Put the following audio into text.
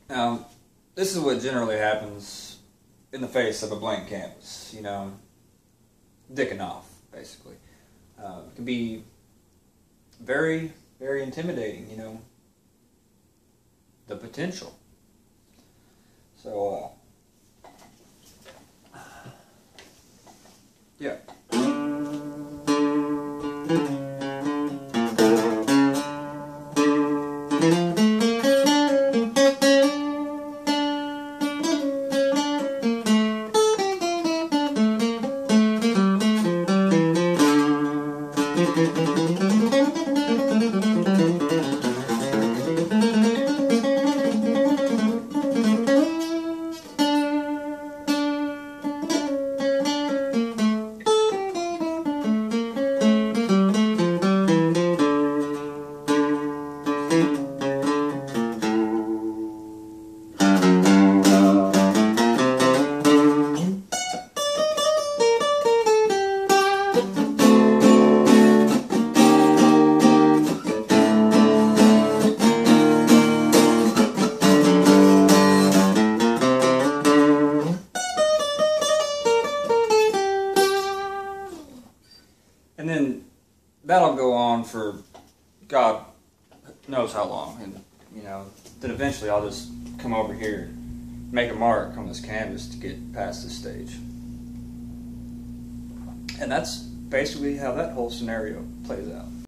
Now, this is what generally happens in the face of a blank canvas, you know, dicking off, basically. It can be very, very intimidating, you know, the potential. So, yeah. And then that'll go on for God knows how long. And, you know, then eventually I'll just come over here and make a mark on this canvas to get past this stage. And that's basically how that whole scenario plays out.